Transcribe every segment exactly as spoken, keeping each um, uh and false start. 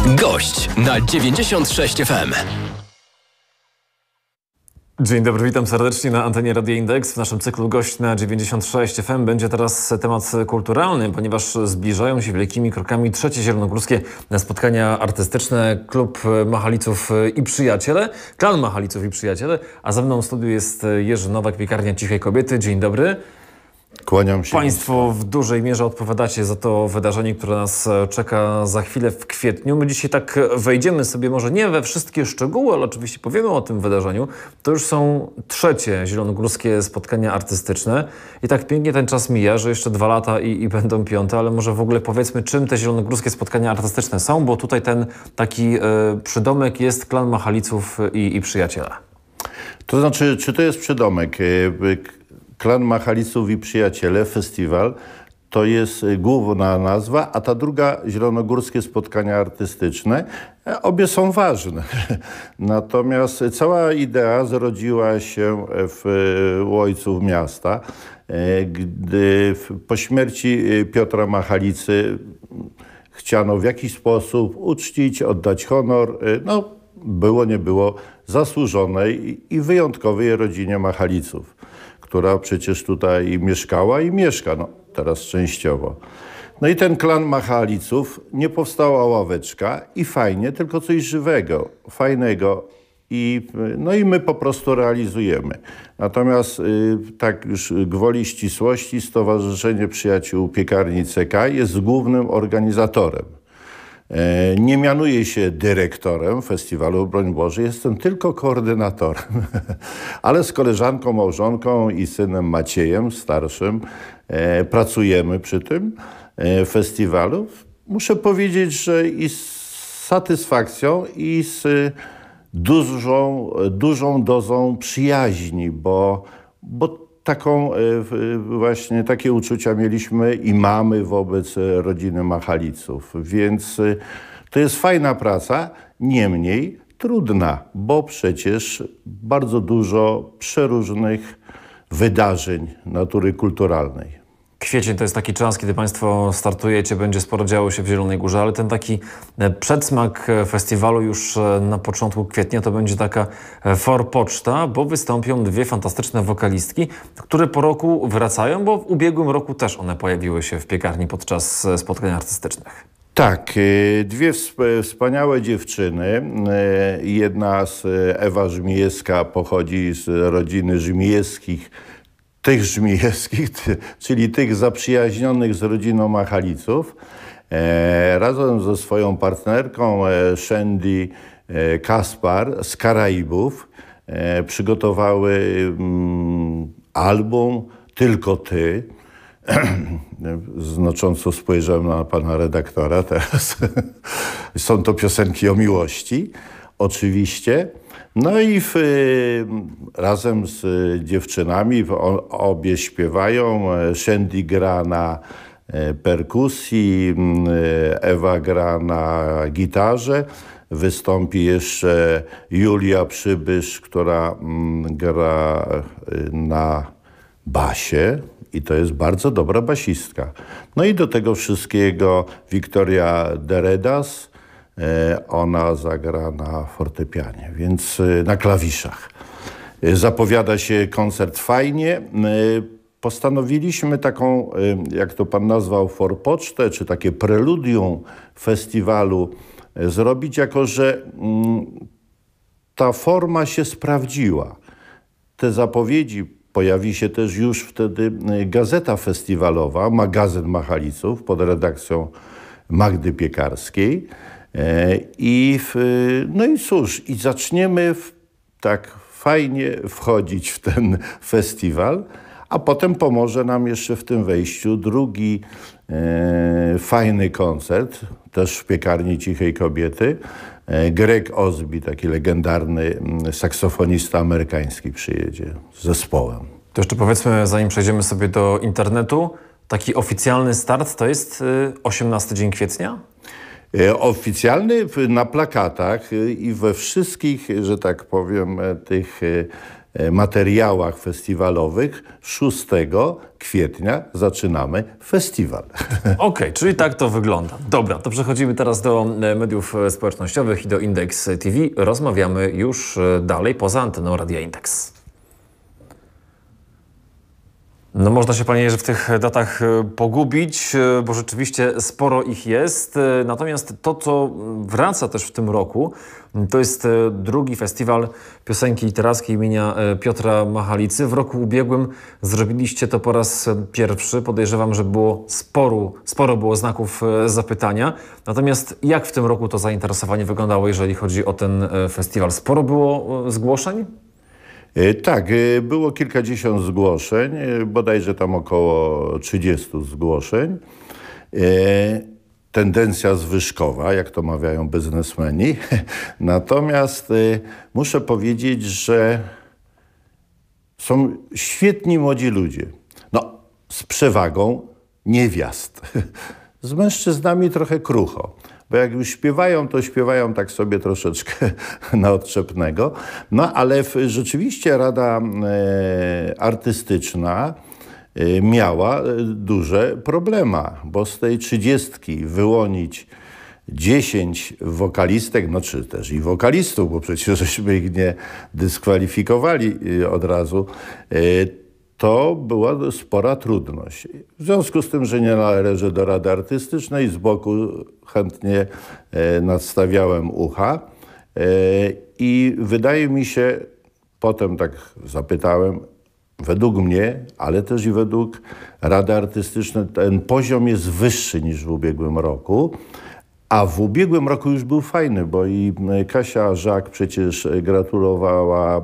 Gość na dziewięćdziesiąt sześć F M. Dzień dobry, witam serdecznie na antenie Radia Indeks. W naszym cyklu Gość na dziewięćdziesiąt sześć F M będzie teraz temat kulturalny, ponieważ zbliżają się wielkimi krokami trzecie zielonogórskie spotkania artystyczne. Klub Machaliców i Przyjaciele, klan Machaliców i Przyjaciele, a ze mną w studiu jest Jerzy Nowak, Piekarnia Cichej Kobiety. Dzień dobry. Kłaniam się. Państwo w dużej mierze odpowiadacie za to wydarzenie, które nas czeka za chwilę w kwietniu. My dzisiaj tak wejdziemy sobie może nie we wszystkie szczegóły, ale oczywiście powiemy o tym wydarzeniu. To już są trzecie zielonogórskie spotkania artystyczne i tak pięknie ten czas mija, że jeszcze dwa lata i, i będą piąte, ale może w ogóle powiedzmy, czym te zielonogórskie spotkania artystyczne są, bo tutaj ten taki y, przydomek jest klan Machaliców i, i Przyjaciele. To znaczy, czy to jest przydomek? Klan Machaliców i Przyjaciele, festiwal, to jest główna nazwa, a ta druga zielonogórskie spotkania artystyczne. Obie są ważne. Natomiast cała idea zrodziła się w, u ojców miasta, gdy po śmierci Piotra Machalicy chciano w jakiś sposób uczcić, oddać honor, no było nie było, zasłużonej i wyjątkowej rodzinie Machaliców, która przecież tutaj mieszkała i mieszka, no teraz częściowo. No i ten klan Machaliców, nie powstała ławeczka i fajnie, tylko coś żywego, fajnego i, no i my po prostu realizujemy. Natomiast y, tak już gwoli ścisłości, Stowarzyszenie Przyjaciół Piekarni C K jest głównym organizatorem. Nie mianuję się dyrektorem festiwalu, broń Boże, jestem tylko koordynatorem. Ale z koleżanką, małżonką i synem Maciejem, starszym, e, pracujemy przy tym e, festiwalu. Muszę powiedzieć, że i z satysfakcją, i z dużą, dużą dozą przyjaźni, bo, bo taką właśnie takie uczucia mieliśmy i mamy wobec rodziny Machaliców. Więc to jest fajna praca, niemniej trudna, bo przecież bardzo dużo przeróżnych wydarzeń natury kulturalnej. Kwiecień to jest taki czas, kiedy Państwo startujecie, będzie sporo działo się w Zielonej Górze, ale ten taki przedsmak festiwalu już na początku kwietnia to będzie taka forpoczta, bo wystąpią dwie fantastyczne wokalistki, które po roku wracają, bo w ubiegłym roku też one pojawiły się w piekarni podczas spotkań artystycznych. Tak, dwie wspaniałe dziewczyny. Jedna z Ewa Żmijewska pochodzi z rodziny Żmijewskich, tych Żmijewskich, czyli tych zaprzyjaźnionych z rodziną Machaliców, e, razem ze swoją partnerką e, Shandy e, Kaspar z Karaibów e, przygotowały mm, album Tylko Ty. Znacząco spojrzałem na pana redaktora teraz. Są to piosenki o miłości, oczywiście. No i w, razem z dziewczynami o, obie śpiewają. Shandy gra na perkusji, Ewa gra na gitarze. Wystąpi jeszcze Julia Przybysz, która gra na basie i to jest bardzo dobra basistka. No i do tego wszystkiego Wiktoria Deredas, ona zagra na fortepianie, więc na klawiszach. Zapowiada się koncert fajnie. Postanowiliśmy taką, jak to pan nazwał, forpocztę, czy takie preludium festiwalu zrobić, jako że ta forma się sprawdziła. Te zapowiedzi, pojawi się też już wtedy gazeta festiwalowa, magazyn Machaliców pod redakcją Magdy Piekarskiej. I w, no i cóż, i zaczniemy w, tak fajnie wchodzić w ten festiwal, a potem pomoże nam jeszcze w tym wejściu drugi e, fajny koncert, też w Piekarni Cichej Kobiety. E, Greg Osby, taki legendarny saksofonista amerykański, przyjedzie z zespołem. To jeszcze powiedzmy, zanim przejdziemy sobie do internetu, taki oficjalny start to jest osiemnasty dzień kwietnia? Oficjalny na plakatach i we wszystkich, że tak powiem, tych materiałach festiwalowych. szóstego kwietnia zaczynamy festiwal. Okej, okay, czyli tak to wygląda. Dobra, to przechodzimy teraz do mediów społecznościowych i do Indeks T V. Rozmawiamy już dalej poza anteną Radia Indeks. No można się, panie Jerzy, w tych datach pogubić, bo rzeczywiście sporo ich jest. Natomiast to, co wraca też w tym roku, to jest drugi festiwal piosenki literackiej imienia Piotra Machalicy. W roku ubiegłym zrobiliście to po raz pierwszy. Podejrzewam, że było sporo, sporo było znaków zapytania. Natomiast jak w tym roku to zainteresowanie wyglądało, jeżeli chodzi o ten festiwal? Sporo było zgłoszeń? Tak, było kilkadziesiąt zgłoszeń, bodajże tam około trzydziestu zgłoszeń. Tendencja zwyżkowa, jak to mawiają biznesmeni. Natomiast muszę powiedzieć, że są świetni młodzi ludzie. No, z przewagą niewiast. Z mężczyznami trochę krucho. Bo jak już śpiewają, to śpiewają tak sobie troszeczkę na odczepnego. No ale w, rzeczywiście Rada e, Artystyczna e, miała e, duże problemy, bo z tej trzydziestki wyłonić dziesięć wokalistek, no czy też i wokalistów, bo przecież żeśmy ich nie dyskwalifikowali e, od razu, e, to była spora trudność. W związku z tym, że nie należę do Rady Artystycznej, z boku chętnie e, nadstawiałem ucha e, i wydaje mi się, potem tak zapytałem, według mnie, ale też i według Rady Artystycznej, ten poziom jest wyższy niż w ubiegłym roku. A w ubiegłym roku już był fajny, bo i Kasia Żak przecież gratulowała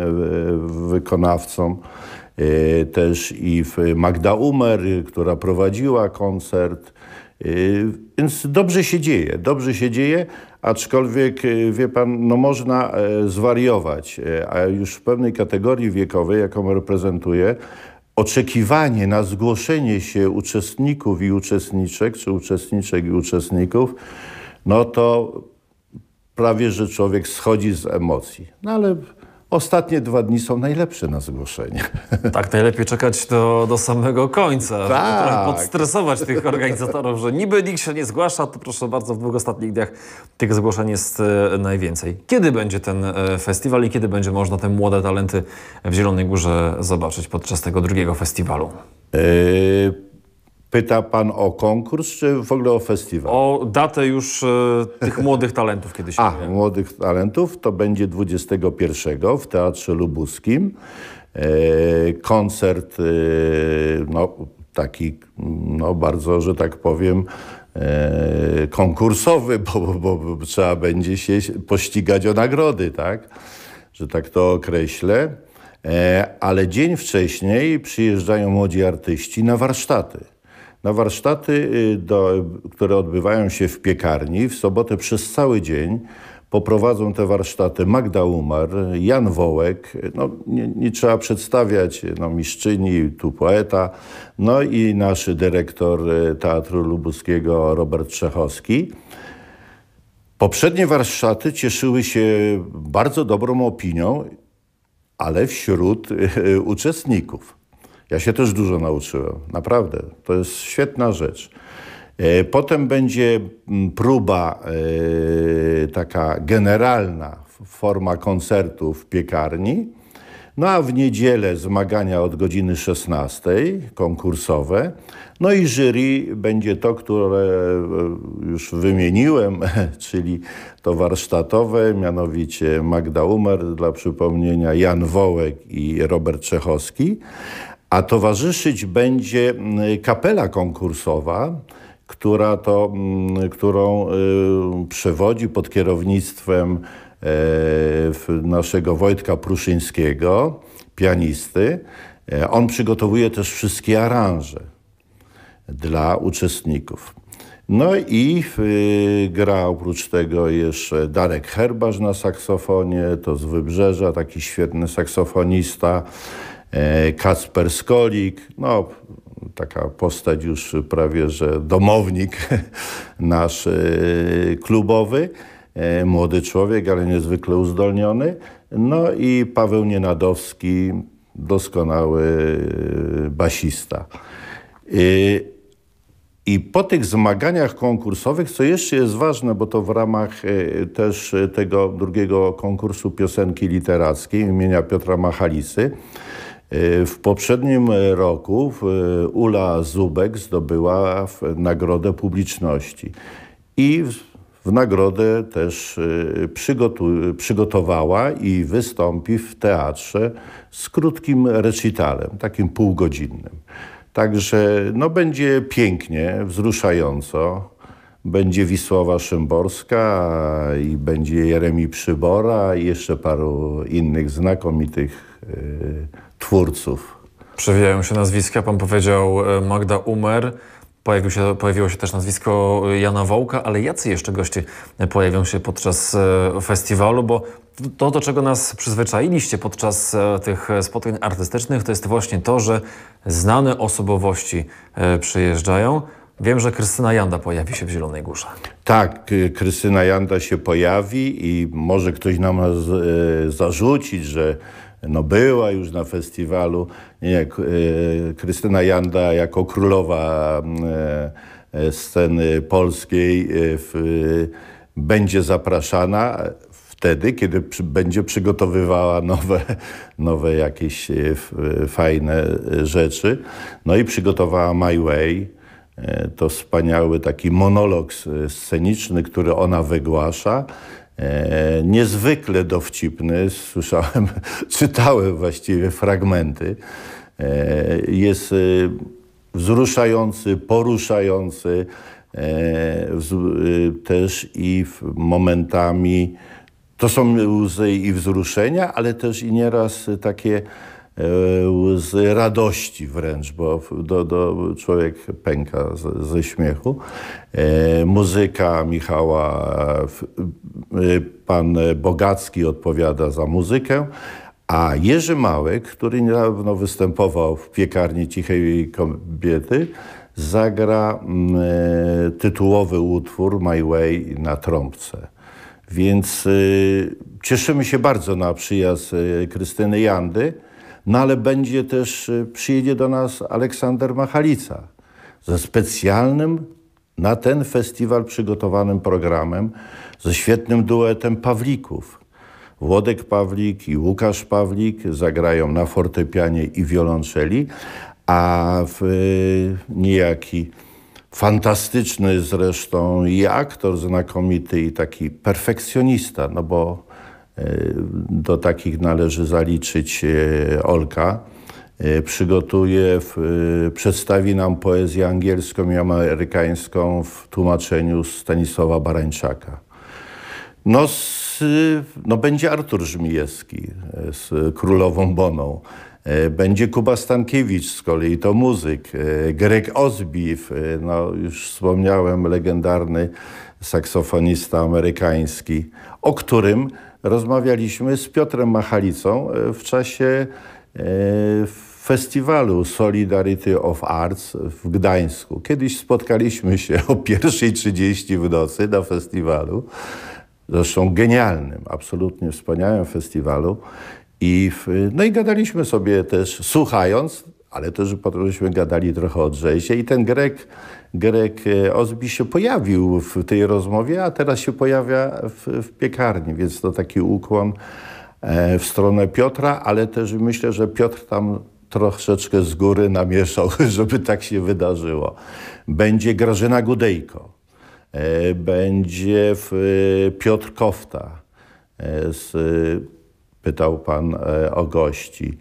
wykonawcom. Też i Magda Umer, która prowadziła koncert. Więc dobrze się dzieje, dobrze się dzieje, aczkolwiek, wie pan, no można zwariować, a już w pewnej kategorii wiekowej, jaką reprezentuję, oczekiwanie na zgłoszenie się uczestników i uczestniczek, czy uczestniczek i uczestników, no to prawie, że człowiek schodzi z emocji. No ale ostatnie dwa dni są najlepsze na zgłoszenie. Tak, najlepiej czekać do, do samego końca. Tak. Trochę podstresować tych organizatorów, że niby nikt się nie zgłasza, to proszę bardzo, w dwóch ostatnich dniach tych zgłoszeń jest e, najwięcej. Kiedy będzie ten e, festiwal i kiedy będzie można te młode talenty w Zielonej Górze zobaczyć podczas tego drugiego festiwalu? Yy, pyta pan o konkurs, czy w ogóle o festiwal? O datę już e, tych młodych talentów, kiedy się A, pojawi. młodych talentów to będzie dwudziestego pierwszego w Teatrze Lubuskim. E, koncert e, no, taki no, bardzo, że tak powiem, e, konkursowy, bo, bo, bo trzeba będzie się pościgać o nagrody, tak? Że tak to określę. E, ale dzień wcześniej przyjeżdżają młodzi artyści na warsztaty. Na warsztaty, do, które odbywają się w piekarni. W sobotę przez cały dzień poprowadzą te warsztaty Magda Umar, Jan Wołek, no, nie, nie trzeba przedstawiać, no, mistrzyni, tu poeta, no i nasz dyrektor Teatru Lubuskiego Robert Trzechowski. Poprzednie warsztaty cieszyły się bardzo dobrą opinią, ale wśród y, uczestników. Ja się też dużo nauczyłem, naprawdę. To jest świetna rzecz. Potem będzie próba taka generalna, forma koncertu w piekarni. No a w niedzielę zmagania od godziny szesnastej, konkursowe. No i jury będzie to, które już wymieniłem, czyli to warsztatowe, mianowicie Magda Umer, dla przypomnienia, Jan Wołek i Robert Trzechowski. A towarzyszyć będzie kapela konkursowa, która to, którą przewodzi pod kierownictwem naszego Wojtka Pruszyńskiego, pianisty. On przygotowuje też wszystkie aranże dla uczestników. No i gra oprócz tego jeszcze Darek Herbarz na saksofonie, to z Wybrzeża, taki świetny saksofonista. Kacper Skolik, no taka postać już prawie, że domownik nasz klubowy, młody człowiek, ale niezwykle uzdolniony. No i Paweł Nienadowski, doskonały basista. I po tych zmaganiach konkursowych, co jeszcze jest ważne, bo to w ramach też tego drugiego konkursu piosenki literackiej imienia Piotra Machalicy, w poprzednim roku Ula Zubek zdobyła nagrodę publiczności i w nagrodę też przygotu- przygotowała i wystąpi w teatrze z krótkim recitalem, takim półgodzinnym. Także no, będzie pięknie, wzruszająco. Będzie Wisława Szymborska i będzie Jeremi Przybora i jeszcze paru innych znakomitych y, twórców. Przewijają się nazwiska, pan powiedział Magda Umer, pojawił się, pojawiło się też nazwisko Jana Wołka, ale jacy jeszcze goście pojawią się podczas festiwalu, bo to, do czego nas przyzwyczailiście podczas tych spotkań artystycznych, to jest właśnie to, że znane osobowości przyjeżdżają. Wiem, że Krystyna Janda pojawi się w Zielonej Górze. Tak, Krystyna Janda się pojawi i może ktoś nam z, zarzucić, że no była już na festiwalu. Nie, Krystyna Janda jako królowa sceny polskiej w, będzie zapraszana wtedy, kiedy przy, będzie przygotowywała nowe, nowe jakieś fajne rzeczy. No i przygotowała My Way. To wspaniały taki monolog sceniczny, który ona wygłasza. E, niezwykle dowcipny, słyszałem, czytałem właściwie fragmenty. E, jest e, wzruszający, poruszający e, wz, e, też i momentami, to są łzy i wzruszenia, ale też i nieraz takie z radości wręcz, bo do, do, człowiek pęka z, ze śmiechu. E, muzyka Michała, e, pan Bogacki odpowiada za muzykę, a Jerzy Małek, który niedawno występował w Piekarni Cichej Kobiety, zagra e, tytułowy utwór My Way na trąbce. Więc e, cieszymy się bardzo na przyjazd e, Krystyny Jandy. No ale będzie też, przyjedzie do nas Aleksander Machalica ze specjalnym na ten festiwal przygotowanym programem, ze świetnym duetem Pawlików. Włodek Pawlik i Łukasz Pawlik zagrają na fortepianie i wiolonczeli, a w, niejaki fantastyczny zresztą i aktor znakomity i taki perfekcjonista, no bo do takich należy zaliczyć Olka. Przygotuje, przedstawi nam poezję angielską i amerykańską w tłumaczeniu Stanisława Barańczaka. No, z, no będzie Artur Żmijewski z Królową Boną. Będzie Kuba Stankiewicz z kolei, to muzyk. Greg Osbiw, no już wspomniałem, legendarny saksofonista amerykański, o którym rozmawialiśmy z Piotrem Machalicą w czasie festiwalu Solidarity of Arts w Gdańsku. Kiedyś spotkaliśmy się o pierwszej trzydzieści w nocy na festiwalu, zresztą genialnym, absolutnie wspaniałym festiwalu. I, w, no i gadaliśmy sobie też, słuchając, ale też potem żeśmy gadali trochę o jazzie i ten Greg, Greg Osby się pojawił w tej rozmowie, a teraz się pojawia w, w Piekarni, więc to taki ukłon e, w stronę Piotra, ale też myślę, że Piotr tam troszeczkę z góry namieszał, żeby tak się wydarzyło. Będzie Grażyna Gudejko, e, będzie w, e, Piotr Kofta, e, z, pytał pan e, o gości.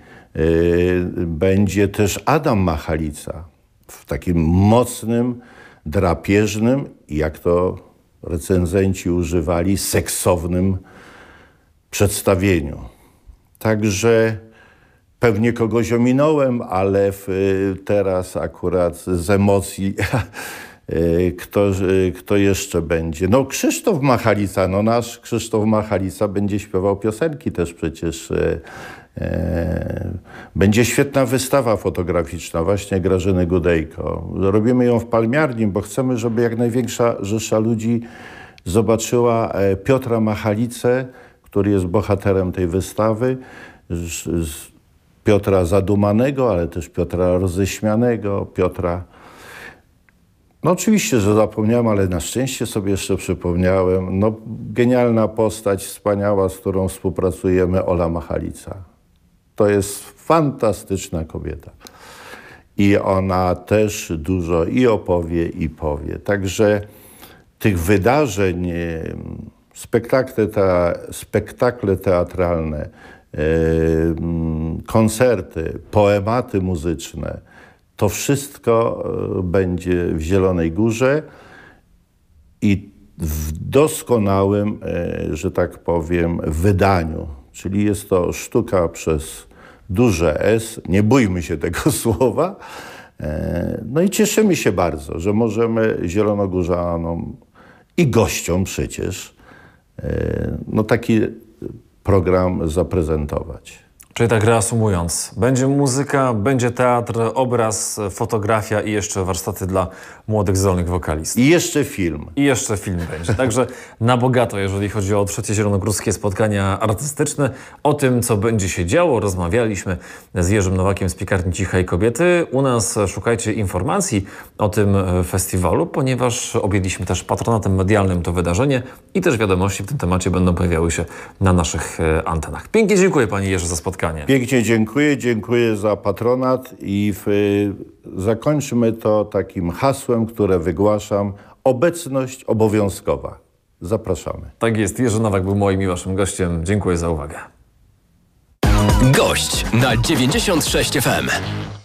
Będzie też Adam Machalica w takim mocnym, drapieżnym, jak to recenzenci używali, seksownym przedstawieniu. Także pewnie kogoś ominąłem, ale w, teraz akurat z emocji kto, kto jeszcze będzie? No Krzysztof Machalica, no nasz Krzysztof Machalica będzie śpiewał piosenki też przecież. Będzie świetna wystawa fotograficzna właśnie Grażyny Gudejko. Robimy ją w Palmiarni, bo chcemy, żeby jak największa rzesza ludzi zobaczyła Piotra Machalicę, który jest bohaterem tej wystawy, z, z Piotra Zadumanego, ale też Piotra Roześmianego, Piotra... No oczywiście, że zapomniałem, ale na szczęście sobie jeszcze przypomniałem. No, genialna postać, wspaniała, z którą współpracujemy, Ola Machalica. To jest fantastyczna kobieta. I ona też dużo i opowie, i powie. Także tych wydarzeń, spektakle, te, spektakle teatralne, e, koncerty, poematy muzyczne, to wszystko będzie w Zielonej Górze i w doskonałym, że tak powiem, wydaniu. Czyli jest to sztuka przez duże S, nie bójmy się tego słowa. No i cieszymy się bardzo, że możemy zielonogórzanom i gościom przecież no taki program zaprezentować. Czyli tak reasumując, będzie muzyka, będzie teatr, obraz, fotografia i jeszcze warsztaty dla młodych, zdolnych wokalistów. I jeszcze film. I jeszcze film będzie. Także na bogato, jeżeli chodzi o trzecie zielonogórskie spotkania artystyczne. O tym, co będzie się działo, rozmawialiśmy z Jerzym Nowakiem z Piekarni Cichej Kobiety. U nas szukajcie informacji o tym festiwalu, ponieważ objęliśmy też patronatem medialnym to wydarzenie i też wiadomości w tym temacie będą pojawiały się na naszych antenach. Pięknie dziękuję Pani Jerzy za spotkanie. Pięknie dziękuję, dziękuję za patronat i w, zakończymy to takim hasłem, które wygłaszam. Obecność obowiązkowa. Zapraszamy. Tak jest. Jerzy Nowak był moim i waszym gościem. Dziękuję za uwagę. Gość na dziewięćdziesiąt sześć F M.